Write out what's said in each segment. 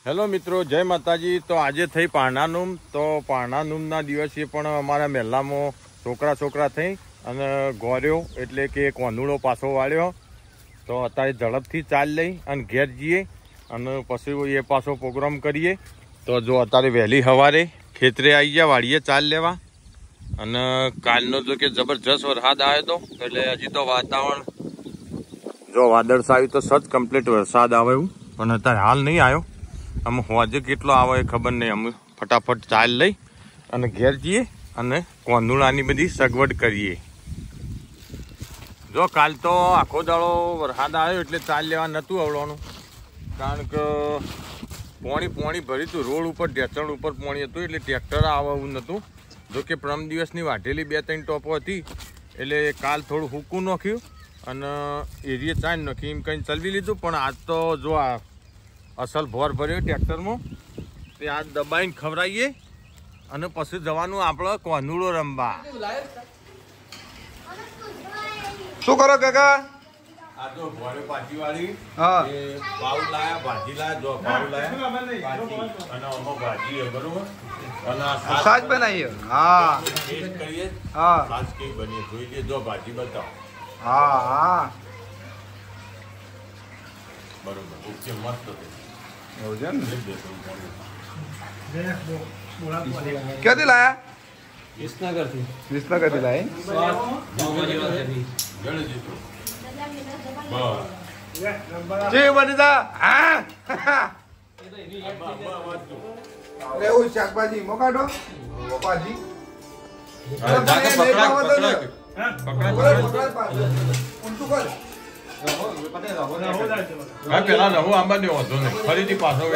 Hello મિત્રો, જય માતાજી। તો આજે થઈ પારણાનુમ। તો પારણાનુમના દિવસે પણ અમારા મહેલામાં છોકરા થઈ અને ગોર્યો એટલે કે કોંદુડો પાછો વાળ્યો। તો અત્યારે ઝડપથી ચાલ લઈ અને ઘેર જઈએ અને પછી એ પાછો પ્રોગ્રામ કરીએ। તો જો અત્યારે વહેલી સવારે ખેતરે આવી ગયા વાડીએ ચાલ લેવા। અને કાલનો જો કે જબરજસ્ત વરસાદ આવ્યો હતો એટલે હજી તો વાતાવરણ જો વાદળછાયું તો સજ કમ્પ્લીટ વરસાદ આવે એવું, પણ અત્યારે હાલ નહીં આવ્યો। અમે હોજે કેટલો આવે એ ખબર નહીં। અમે ફટાફટ ચાલ લઈ અને ઘેર જઈએ અને કોંદુડાની બધી સગવડ કરીએ। જો કાલ તો આખો દાડો વરસાદ આવ્યો એટલે ચાલ લેવા નહોતું આવડવાનું, કારણ કે પોણી ભર્યું હતું। રોડ ઉપર ઢેચણ ઉપર પોણી હતું એટલે ટ્રેક્ટર આવે એવું નહોતું। જો કે પ્રમ દિવસની વાઢેલી 2-3 ટોપો હતી એટલે કાલ થોડું હૂકું નાખ્યું અને એરિયે ચાલ નાખી એમ કંઈ ચલવી લીધું। પણ આજ તો જો આ અસલ ભોર ભર્યો ટ્રેક્ટરમાં તે આજ દબાઈને ખવડાવીએ અને પછી જવાનું આપણે કોંદુડો રમવા। શું કરો કાકા? આ તો ભોરે પાછી વાળી એ પાઉ લાયા, ભાજી લાયા, જો પાઉ લાયા પાછી અને આમાં ભાજી છે બરોબર, અને સાજ બનાવીએ। હા ટેસ્ટ કરીએ। હા સાજ કેવી બની જોઈ લે। જો ભાજી બતાવો। હા હા બરોબર, ઓકે, મસ્ત છે। એવું છે ને? ક્યાંથી લાયા? વિસનગરથી લાયા। જે બની જા હા એવું શાકભાજી મોકાડો ભાજી પેલા રહું આંબા દેવો હતો ને ફરીથી પાછો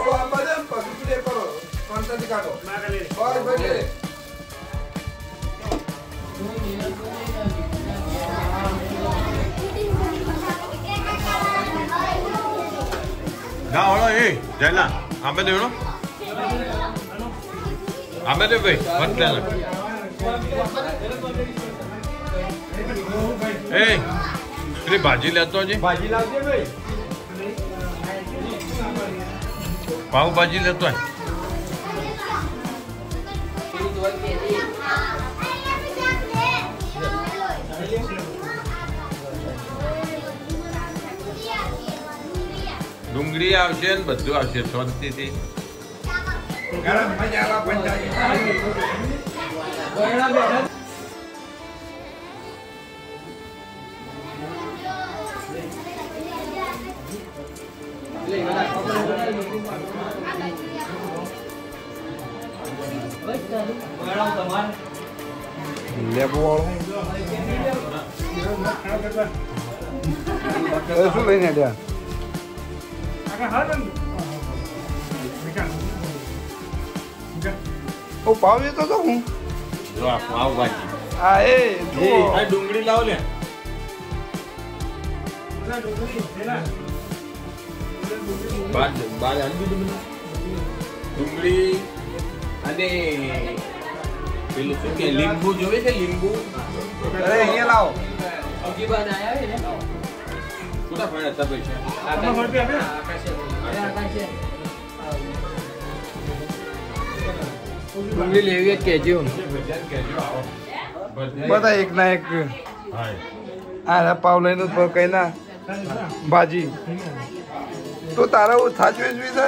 ના ઓળો એ જયલા આંબે દેવડો આંબે દે ભાઈ વચ્ચે એ પેલી ભાજી લેતો છે, ભાજી લાવજે ભાઈ, પાવ ભાજી લેતો હોય। ડુંગળી આવશે ને બધું આવશે શાંતિથી। લેબુ વાળો શું લઈને ત્યાં પાવ જતો તો હું જો આ પાવ ભાજી હા એ ડુંગળી લાવો લે ડુંગળી અને પેલું શું કે લીંબુ જોવે છે, લીંબુ અરે અહીંયા લાવો કેટલા પડ્યા તબે છે ડુંગળી લેવી કેજો બધા એક ના એક આ પાવ લઈને કઈ ના ભાજી તો તારા સાચવે જ છે।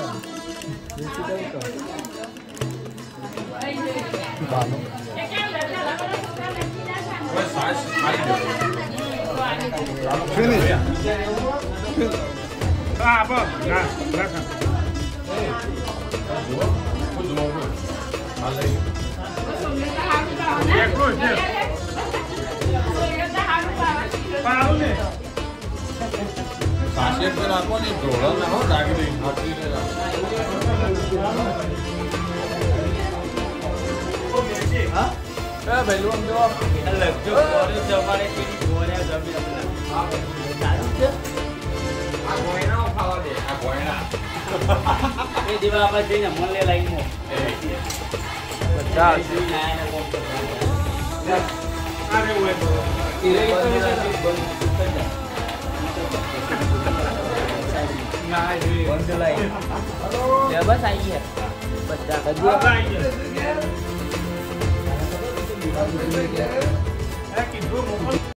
સાસેટ પર આપો ને ઢોળો ના હો રાખી દઈ હા ભાઈ લો જો લગજો જમારે કેની ગોળ્યા જમી આ ગોયના ખાવા દે આ ગોયના એ દીવા આપણે જઈને મળે લાઈનમાં 50 આરે ઓય એ બસ આવી ગયા બધા.